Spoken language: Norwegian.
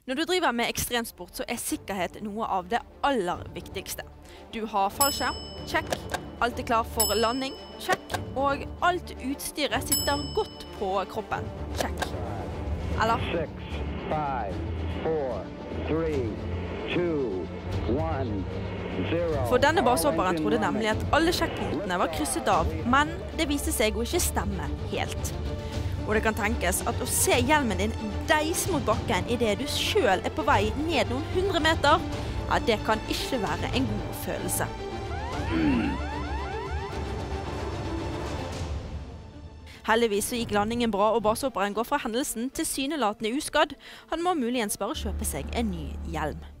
Når du driver med ekstremsport, så er sikkerhet noe av det aller viktigste. Du har fallskjerm, check. Alt er klar for landing, check. Og alt utstyret sitter godt på kroppen, check. Eller? 6, 5, 4, 3, 2, 1, 0. For denne basehopperen trodde nemlig at alle sjekkpunktene var krysset av, men det viste seg å ikke stemme helt. Og det kan tenkes at å se hjelmen din deise mot bakken i det du selv er på vei ned noen 100 meter, ja, det kan ikke være en god følelse. Heldigvis så gikk landingen bra, og basehopperen går fra hendelsen tilsynelatende uskadd. Han må muligens bare kjøpe seg en ny hjelm.